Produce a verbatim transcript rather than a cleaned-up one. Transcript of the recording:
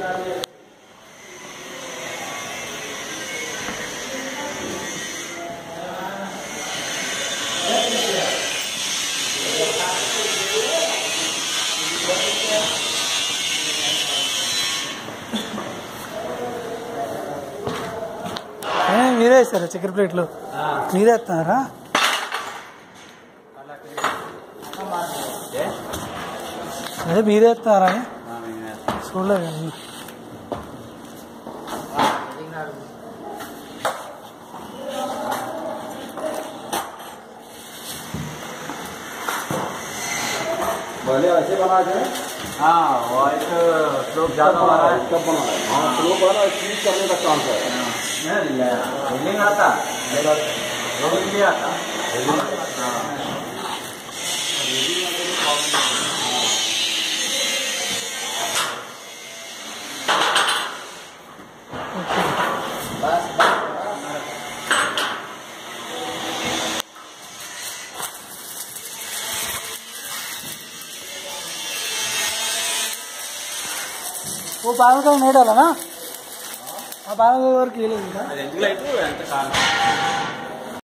మీరే ఇస్తారా చక్కెర ప్లేట్లు? మీరే ఇస్తున్నారా? అదే మీరే ఇస్తున్నారా అని చూడలేదు. ऐसे बना के हाँ वाइट स्लोप ज़्यादा बना है, कब बना है? हाँ स्लोप वाला चीज करने का काम है। नहीं आता मेरा रोलिंग नहीं आता। वो बाल का नहीं डाला ना, बाल का और केले रेगुलर